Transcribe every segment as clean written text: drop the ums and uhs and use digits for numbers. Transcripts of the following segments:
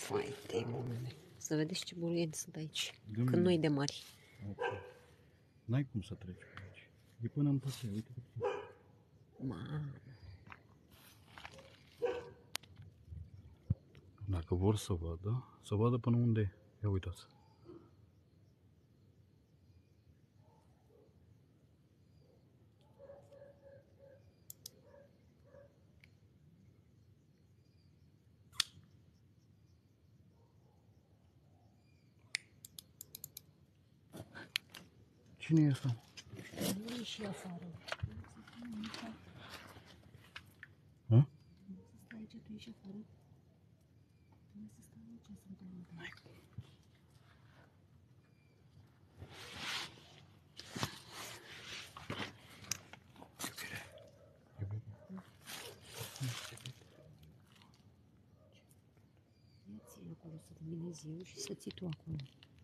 Fai de mâine. Să vedeți ce burieni sunt aici. Când nu-i de mari. Okay. N-ai cum să treci pe aici. E până în păsea, uite cât e. Mamă. Dacă vor să vadă până unde e. Ia uitați. Cine e ăsta? Nu e și afară. Hă? Să stai aici, tu ești afară. Nu să stai aici, să vedem. N-ai cum. Ia-ți acolo să luminezi eu și să ții tu acolo.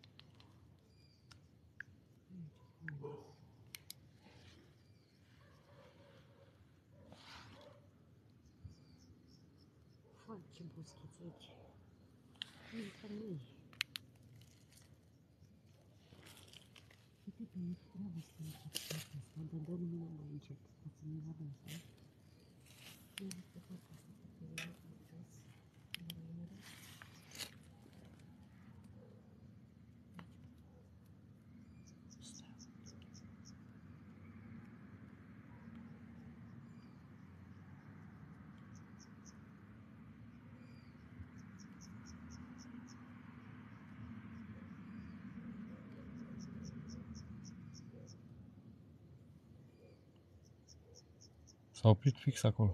Fai, ce boscheți aici. Intră mâini. Uite pe aici, trebuie să fie asta, dar dă lumina mai încet, ca să nu vadă asta. Nu este foarte asta, pe jos, S-a oprit fix acolo.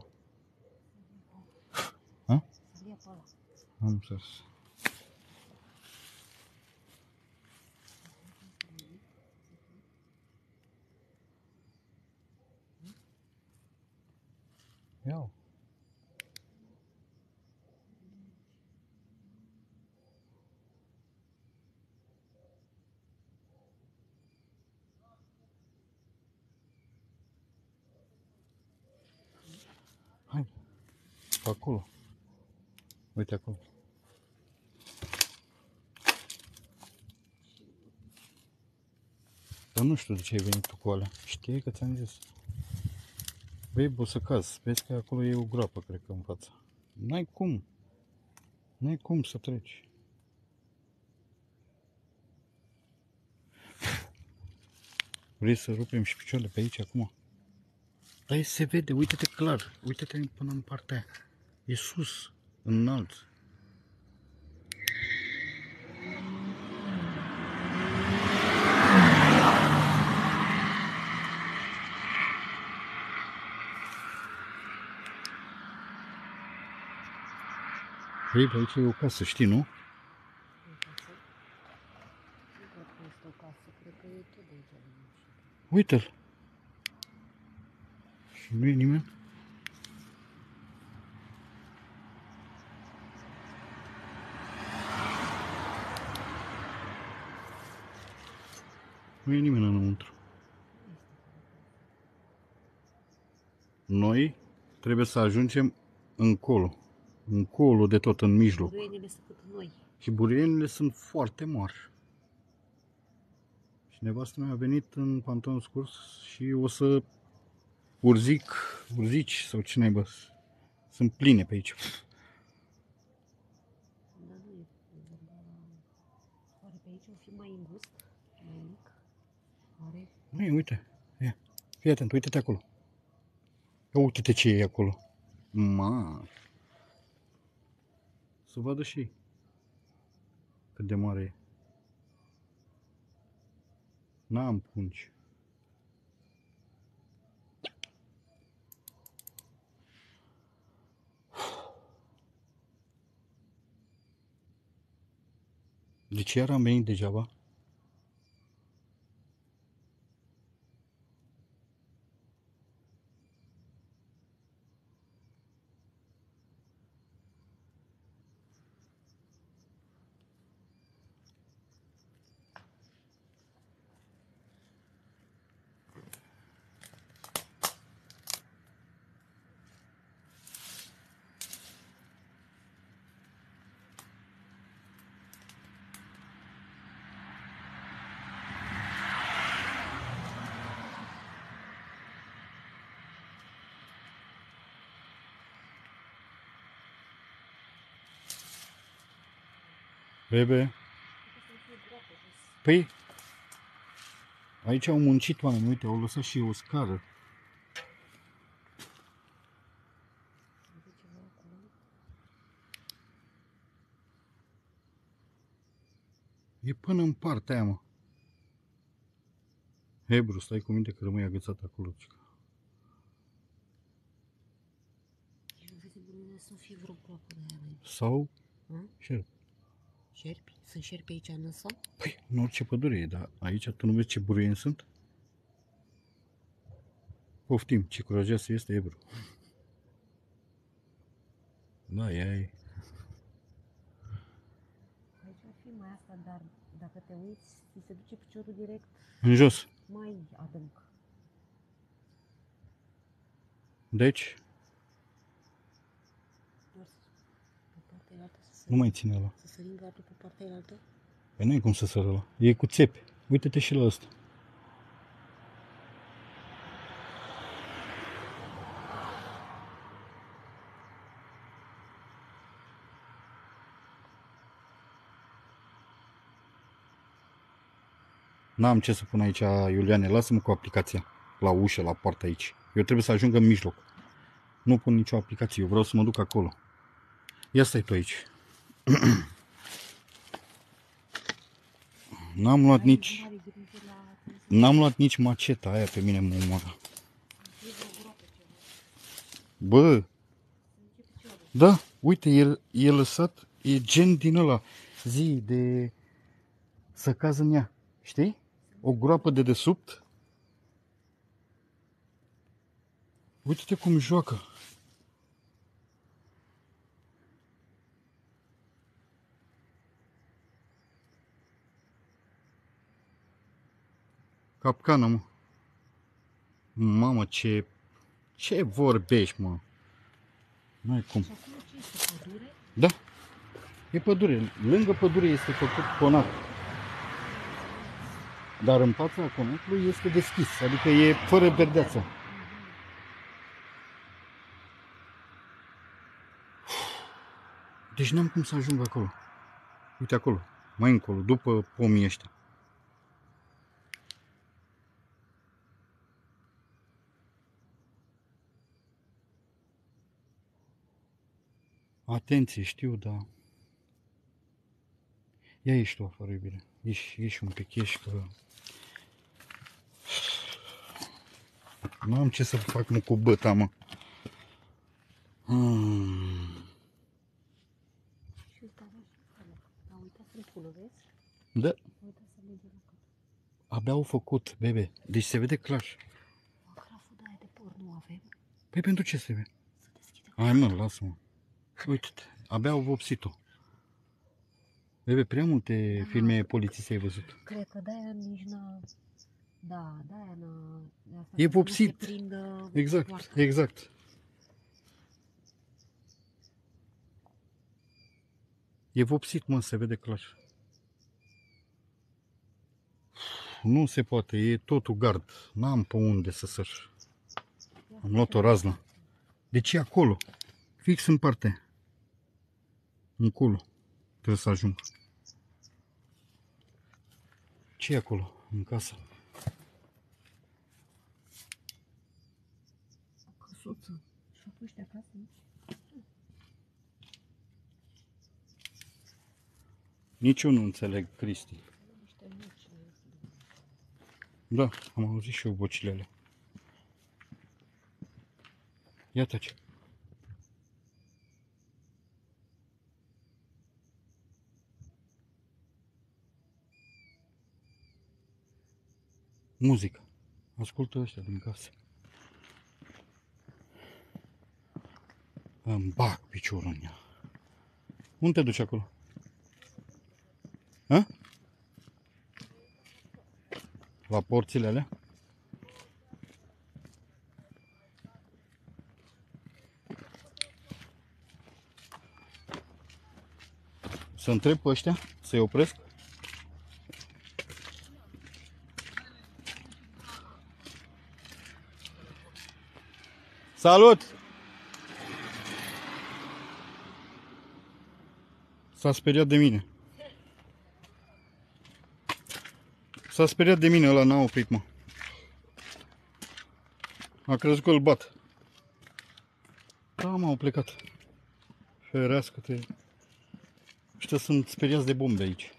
Ha? să-l ia pe ăla. Am înțeles. Ia-o. Hai. Pe acolo. Uite acolo. Dar nu știu de ce ai venit tu cu alea. Știi că ți-am zis. Băi, o să cazi. Vezi că acolo e o groapă, cred că, în față. N-ai cum. N-ai cum să treci. Vrei să rupem și picioarele pe aici acum? Dar se vede, uite-te clar. Uite-te până în partea aia. E sus, înalt. Vrei, pe aici e o casă, știi, nu? Uite-l. Și nu e nimeni? Nu e nimeni înăuntru. Noi trebuie să ajungem încolo. Încolo de tot, în mijloc. Buruienile sunt cât noi. Și burienile sunt foarte mari. Și nevastă mea a venit în pantaloni scurs și o să urzici sau ce naiba. Sunt pline pe aici. Dar nu e vorba. Oare pe aici o fi mai îngust? Mai mic? Oare? Nu e, uite. Ia. Fii atent, uite-te acolo. Ia uite-te ce e acolo. Ma. Să vadă și ei cât de mare e. N-am pungi. Deci iar am venit degeaba. Bebe. Păi, aici au muncit oameni, uite, au lăsat și o scară. E până în partea aia, mă. Hebru, stai cu minte că rămâi agățat acolo. Să fie vreo groapă de aia, băi. Sau șerpi. Șerpi? Sunt șerpi aici în însă? Păi, în orice pădure e, dar aici tu nu vezi ce buruieni sunt? Poftim, ce curajoasă este Ebru. Da, ea e. Aici ar fi mai asta, dar dacă te uiți, ți se duce piciorul direct În jos. mai adânc. Deci, Pe partea altă să nu mai ține ăla. să sărim gardul pe partea altă. Păi nu ai cum să sără ăla. E cu țepi. Uite-te și la ăsta. N-am ce să pun aici, Iuliane. Lasă-mă cu aplicația. La ușă, la poartă aici. Eu trebuie să ajung în mijloc. Nu pun nicio aplicație. Eu vreau să mă duc acolo. Ia stai tu aici. N-am luat nici... N-am luat nici maceta aia, pe mine mă omoară. Bă! Da, uite, el e lăsat, e gen din ăla, zi de să caz în ea, știi? O groapă de desubt. Uite-te cum joacă. Capcană, mă. Mamă, ce vorbești, mă? N-ai cum. Și acum ce este pădure? Da, e pădure. Lângă pădure este făcut conac. Dar în fața conacului este deschis, adică e fără berdeață. Deci n-am cum să ajung acolo. Uite acolo, mai încolo, după pomii ăștia. Atenție, știu, dar... Ia ieși tu afară, iubire. Ieși un pic, ieși că... N-am ce să fac, mă, cu băta, mă. Și uite, avea și acolo. A uitat să-l pună, vezi? Da, A uitat să lege la cap. abia au făcut, bebe. Deci se vede clar. Agraful de aia de porc nu avem. Păi pentru ce se vede? Să deschidem. Hai, mă, lasă-mă. Uite-te, abia au vopsit-o. Bebe, prea multe filme polițiste ai văzut. Cred că de-aia nici n-a... Da, de-aia n-a... de asta E ca să nu vopsit. se prindă Exact, moartea. exact. E vopsit, mă, se vede clar. Nu se poate, e totul gard. N-am pe unde să săr. Am luat o raznă. Deci e acolo, fix în parte. Încolo. Trebuie să ajung. Ce e acolo, în casă? O căsuță. Și-o puște acasă, nu? Nici eu nu înțeleg, Cristi. Niște nuci. Da, am auzit și eu vocile alea. Ia taci. Muzică. Ascultă ăștia din casă. Îmi bag piciorul în ea. Unde te duci acolo? Hă? La porțile alea? Să întreb pe ăștia? Să-i opresc? Salut! S-a speriat de mine. S-a speriat de mine, ăla n-a oprit, mă. A crezut că îl bat. Da, m-au plecat. Ferească-te. Ăștia sunt speriați de bombe aici.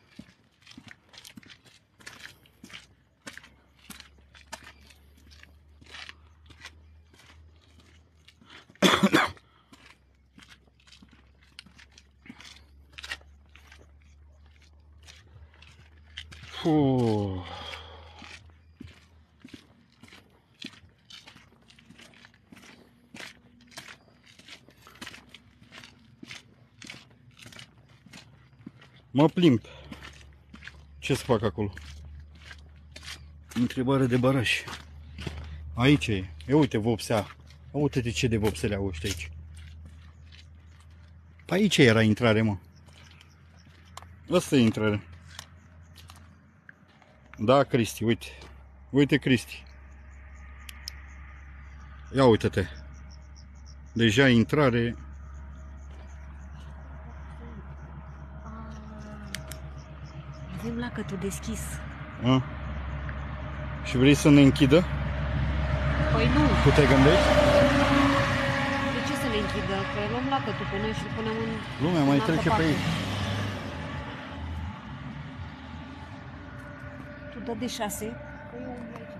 Fuh. Mă plimb. Ce să fac acolo? Întrebare de baraj. Aici e. E, uite vopsea. Uite-te ce de vopsele au ăștia aici. Pe aici era intrare, mă. Asta e intrare. Da, Cristi, uite. Uite, Cristi. Ia uite-te. Deja intrare. Avem lacătul deschis. A? Și vrei să ne închidă? Păi nu. Tu te gândești? De ce să le închidă? Că luăm lacătul pe noi și îl punem în... Lumea mai în altă trece pe parte. aici. Tu dă de 6, că eu umblu aici.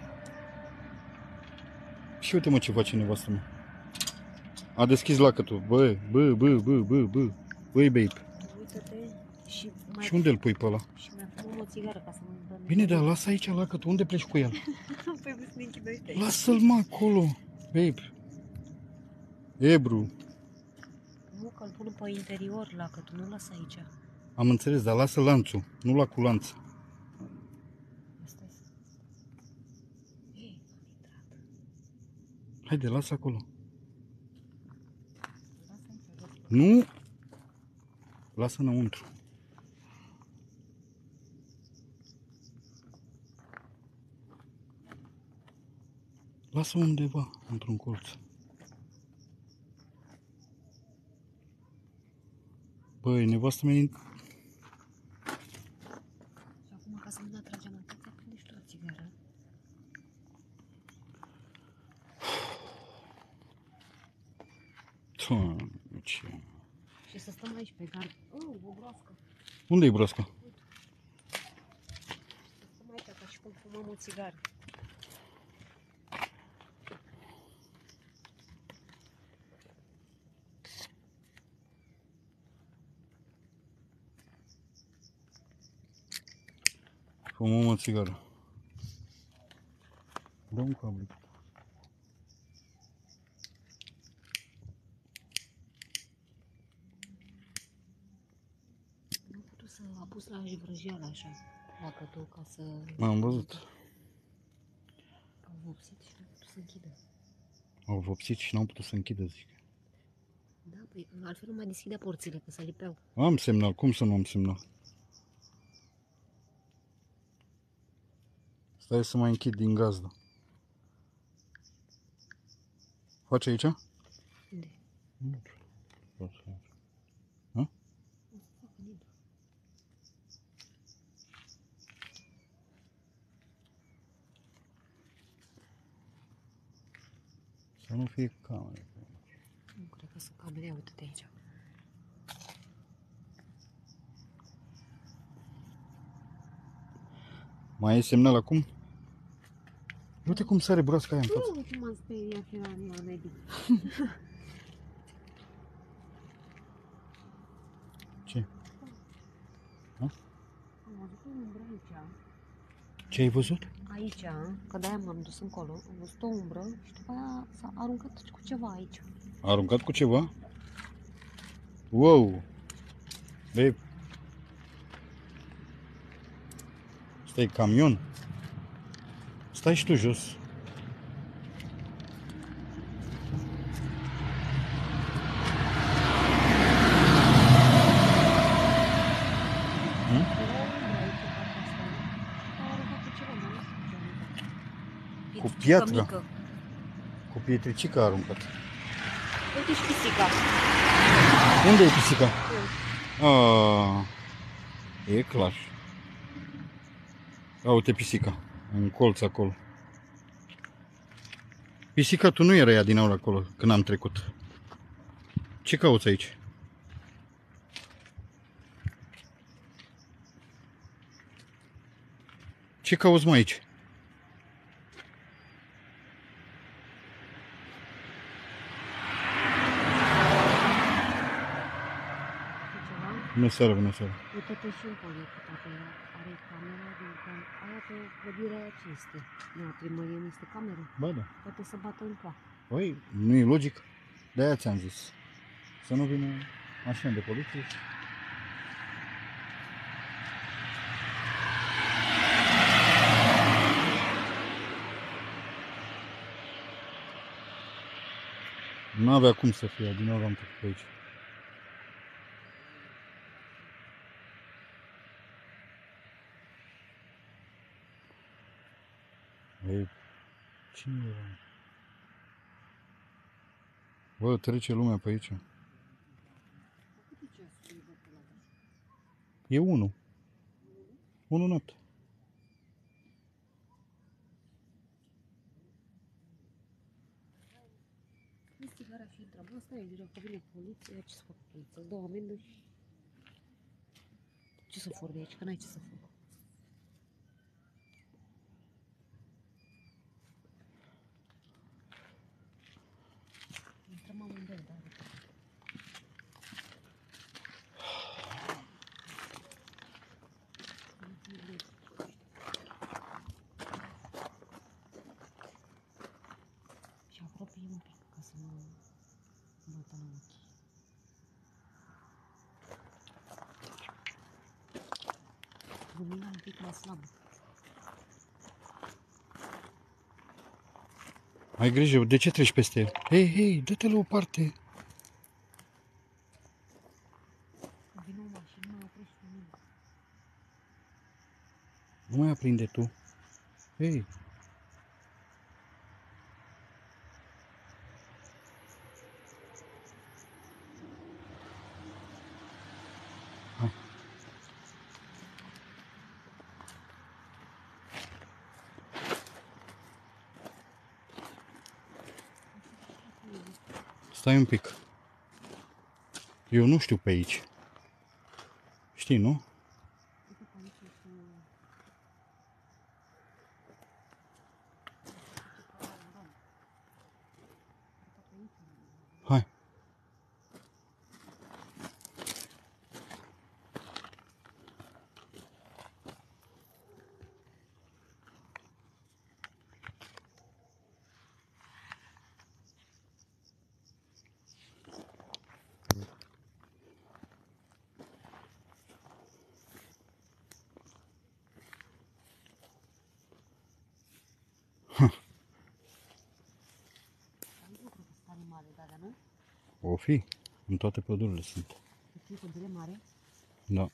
Și uite, mă, ce face nevastă mea. A deschis lacătul. Băi, băi, babe. Uită-te și mai... Și unde îl pui pe ăla? Și mai fumăm o țigară ca să nu dăm... Bine, dar lasă aici lacătul. Unde pleci cu el? Păi vrei să ne închidă ăștia. Lasă-l, mă, acolo. Babe. Ebru. Nu, că îl pun pe interior lacătul, nu lasă aici. Am înțeles, dar lasă lanțul. Nu la cu lanț. Asta e. Ei, am intrat. Haide, lasă acolo. Lasă aici, jos. Nu. Lasă înăuntru. Lasă undeva, într-un colț. Băi, nevastă mea... Și acum, ca să nu ne atragem atenția, prinde și tu o țigară. Doamne, ce... Și să stăm aici pe gard. O broască. Unde e broasca? Să stăm aici ca și cum fumăm o țigară. Fumăm o țigară. Dă un cablu. Nu am putut să a pus la vrăjeală așa, lacătul, ca să... Am văzut. Au vopsit și nu am putut să închidă. Au vopsit și n-au putut să închidă, zic. Da, păi altfel nu mai deschidea porțile, că se lipeau. Am semnal, cum să nu am semnal? Stai să mai închid din gazdă. Faci aici? Unde? Nu știu. O să fac în intru. Să nu fie camere. Nu cred că sunt camere, uite-te aici. Mai e semnal acum? Uite cum sare broasca aia în față. Nu, cum m-am speriat că era ea medic. Ce? Am văzut o umbră aici. Ce ai văzut? Aici, că de-aia m-am dus încolo, am văzut o umbră și după aia s-a aruncat cu ceva aici. A aruncat cu ceva? Wow! Babe. Stai, camion? Stai și tu jos. Cu piatră? Cu pietricica a aruncat. Uite și pisica. Unde e pisica? E clar. Uite pisica, în colț acolo. Pisica, tu nu era ea din aur acolo când am trecut. Ce cauți aici? Ce cauți mai aici? Bună seara, bună seara. Uite-te și în poate are camera din aia pe clădirea aia ce este? Nu, a primărie nu este cameră? Ba da. Poate să bată în toa. Păi, nu e logic? De-aia ți-am zis. Să nu vină mașina de poliție. Nu avea cum să fie, din nou am trecut pe aici. Ei, cine era? Bă, trece lumea pe aici. E 1. 1 noapte. Investigarea și întreabă, asta e direct, că vine poliția, ce să fac poliția? Îți dau amendă și... Ce să fur de aici, că n-ai ce să fur. Intrăm amândoi, da. Și apropie un pic, ca să nu bată la ochi. Lumina un pic mai slabă. Ai grijă, de ce treci peste el? Hei, hei, dă-te la o parte. Vine o mașină, mai oprește lumina. Nu mai aprinde tu. Hei. Hai. Stai un pic. Eu nu știu pe aici. Știi, nu? Uite că aici este... Hai. Nu cred că sunt animale, da, nu? O fi. În toate pădurile sunt. Să fie pădure mare. Da.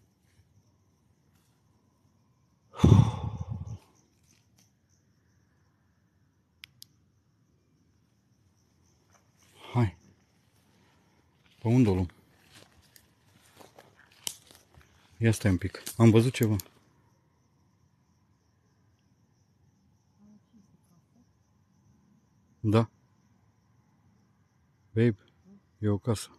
Hai. Pe unde o luăm? Ia stai un pic. Am văzut ceva. Da. Babe, e o casă.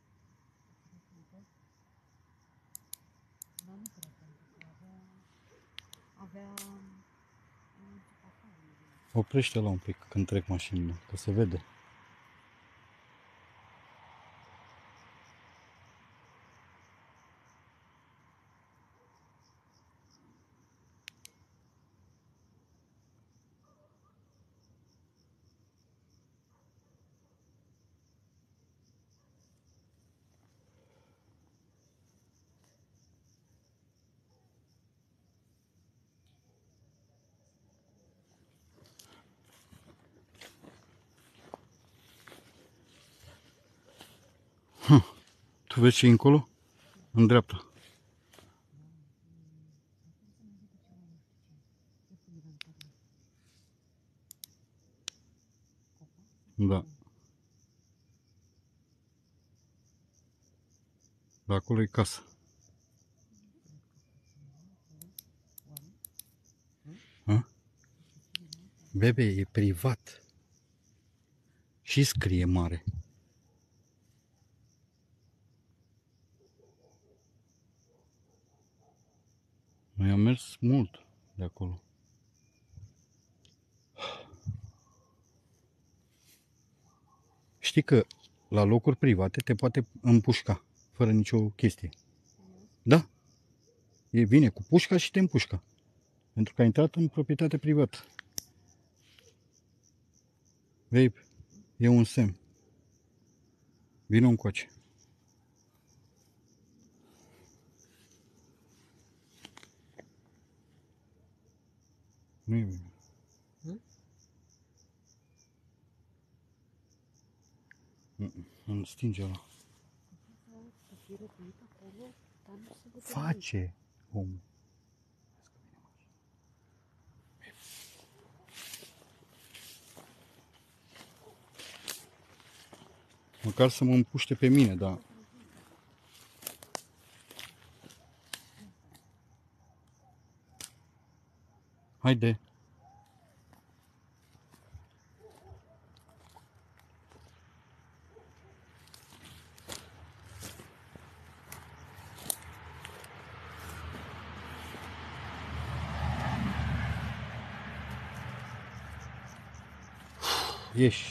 Dar nu cred, pentru că avea... Oprește la un pic când trec mașinile, că se vede. Tu vezi ce e încolo? În dreapta. Da. Dar acolo e casa. Bebe, e privat. Și scrie mare. Noi am mers mult de acolo. Știi că la locuri private te poate împușca, fără nicio chestie. Da. E vine cu pușca și te împușcă. Pentru că ai intrat în proprietate privată. Vei, e un semn. Vino încoace. Nu e bine. Îmi stinge ăla. Face omul. Măcar să mă împuște pe mine, dar... Haide. Ieși.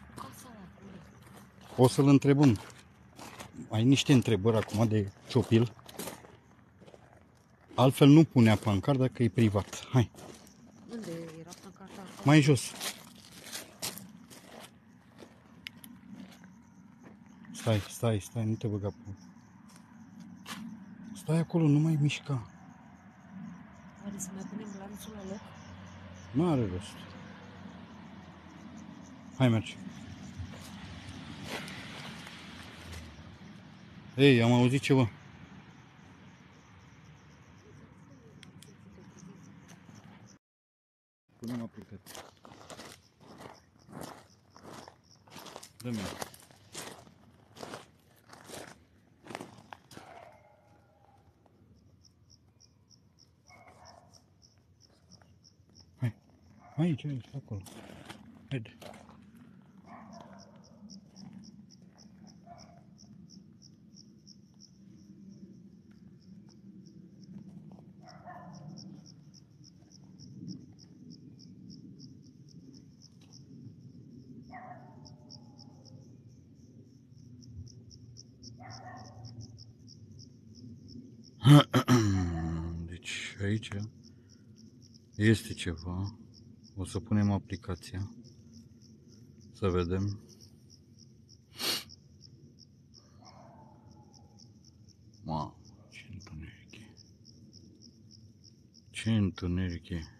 O să-l întrebăm. Ai niște întrebări acum de ciopil. Altfel nu punea pancart dacă e privat. Hai. Unde era pancarta? Mai jos. Stai, nu te băga pe... Stai acolo, nu mai mișca. Oare să mai punem lanțul la loc? Nu are rost. Hai, mergi. Ei, am auzit ceva. Punem aplicația. Dă-mi. Hai. Aici, acolo. Haide. Deci aici este ceva. O să punem aplicația. Să vedem. Mamă, ce întuneric e. Ce întuneric e.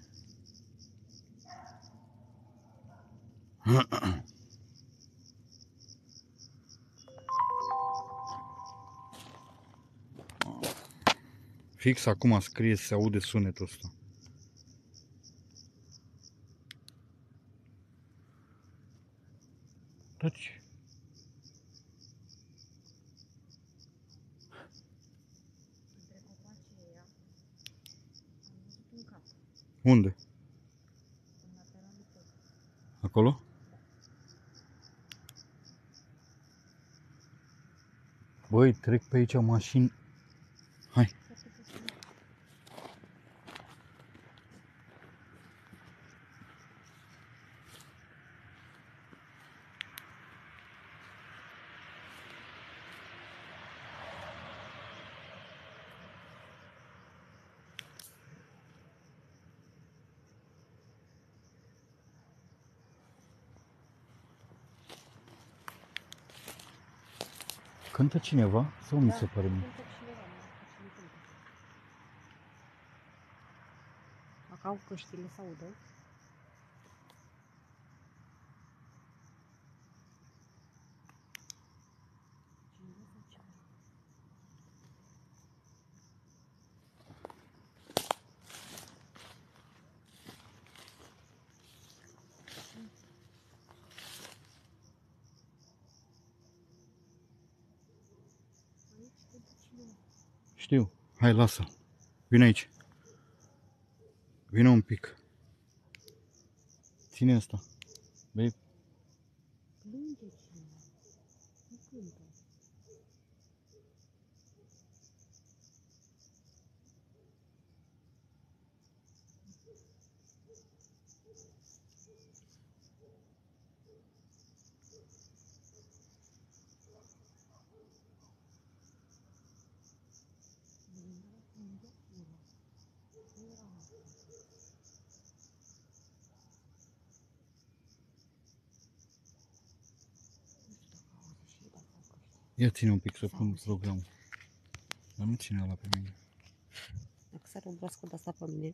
Fix acum scrie, se aude sunetul ăsta. Taci. Unde? Acolo? Băi, trec pe aici mașini. Hai. Cântă cineva? Sau mi se pare mie? Cântă cineva, nu cântă. Dacă au căștile să audă. Știu. Hai, lasă. Vino aici. Vino un pic. ține asta. Vei? Plânge cineva. Nu cântă. Ia ține un pic să pun programul. Dar nu ține ăla pe mine. Dacă sare un broască de asta pe mine.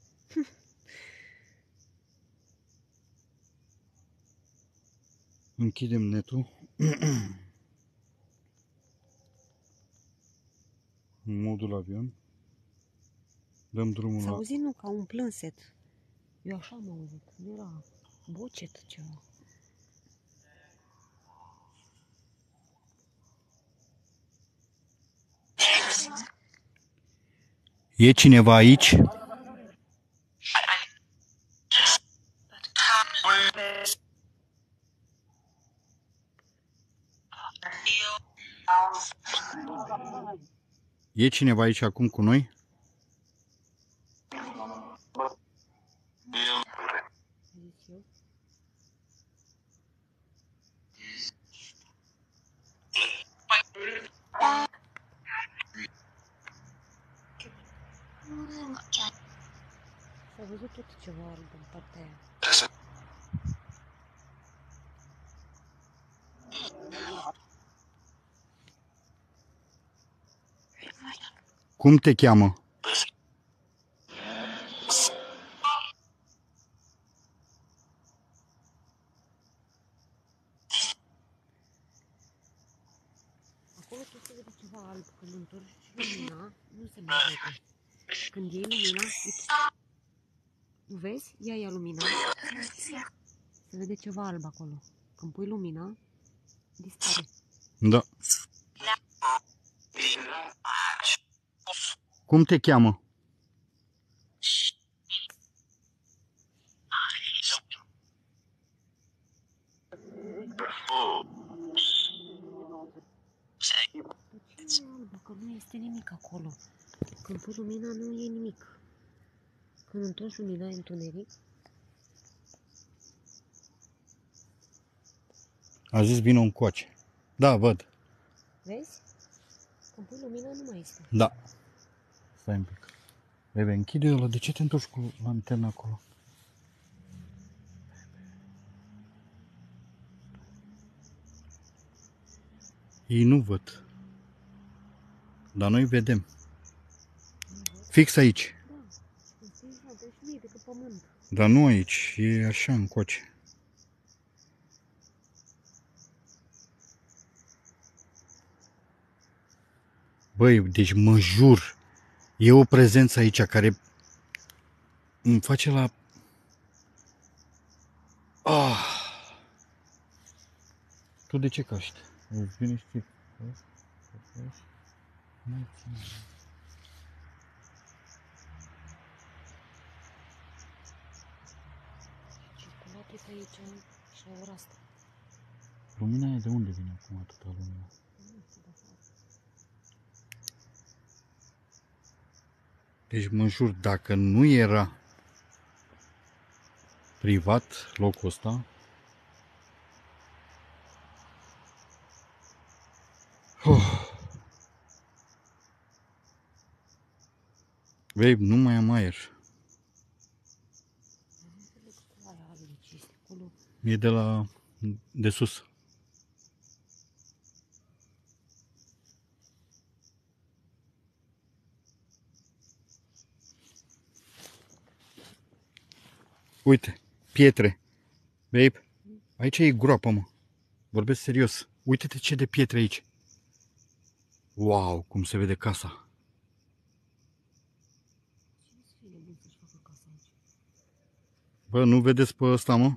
Închidem netul. În modul avion. Dăm drumul S-a la... auzit, nu, ca un plânset. Eu așa am auzit. Nu era bocet ceva. E cineva aici? E cineva aici acum cu noi? Zic eu. S-a văzut tot ceva alb în partea aia. Cum te cheamă? Acolo tot se vede ceva alb. Când întorci lumina, nu se mai vede. Când iei lumina, uite. Nu vezi? Ia lumina. Se vede ceva alb acolo. Când pui lumina, dispare. Da. Cum te cheamă? De ce e albă? Că nu este nimic acolo. Când pui lumina, nu e nimic. Când întorci lumina, e întuneric. A zis vină încoace. Da, văd. Vezi? Când pui lumina, nu mai este. Da. Stai un pic. Bebe, închide ăla. De ce te întorci cu lanterna acolo? Ei nu văd. Dar noi vedem. Fix aici. Da. Când stai la 12 nu e decât pământ. Dar nu aici. E așa încoace. Băi, deci mă jur. E o prezență aici care îmi face la... Ah! Tu de ce caști? Îți vine și ție. Mai ține. Circulat e pe aici și la ora asta. Lumina aia de unde vine acum atâta lumină? Nu știu de afară. Deci mă jur, dacă nu era privat locul ăsta, vei, nu mai am aer. Nu înțeleg cu aia alb ce este acolo. E de sus. Uite, pietre. Babe, aici e groapă, mă. Vorbesc serios. Uite-te ce de pietre aici. Wow, cum se vede casa. Cine să fie nebun să-și facă casa aici? Bă, nu vedeți pe ăsta, mă?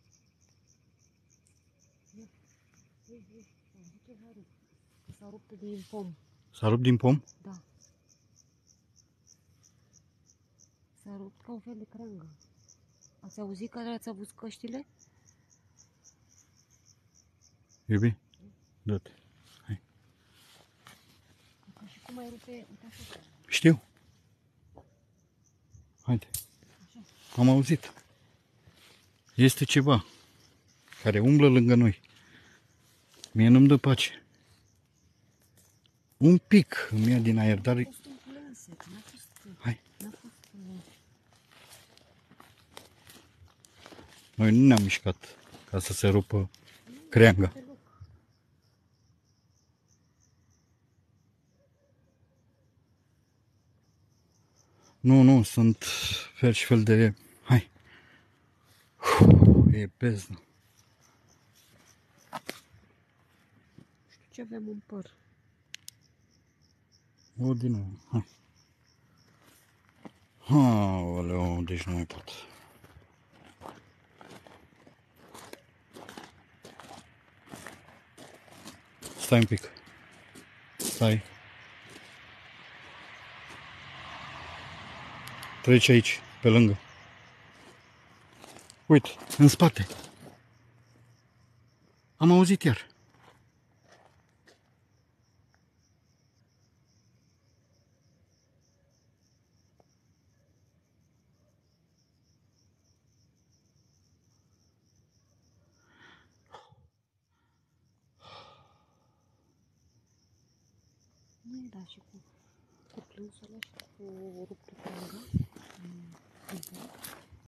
Ei, s-a văzut ceva rupt. Că s-a rupt din pom. S-a rupt din pom? Da. S-a rupt ca un fel de creangă. Ați auzit care ați avut căștile? Iubi? Dă-te. Hai. Ca și cum ai rupe, uite așa. Știu. Haide. Am auzit. Este ceva care umblă lângă noi. Mie nu-mi dă pace. Un pic îmi ia din aer, dar... Hai. Noi nu ne-am mișcat ca să se rupă creanga. Nu, sunt fel și fel de... Hai. E beznă. Știu ce avem în păr. O, din nou. Hai. Aoleu, deci nu mai pot. Stai un pic. Stai. Treci aici, pe lângă. Uite, în spate. Am auzit iar. Nu era și cu plânsul ăla și cu ruptul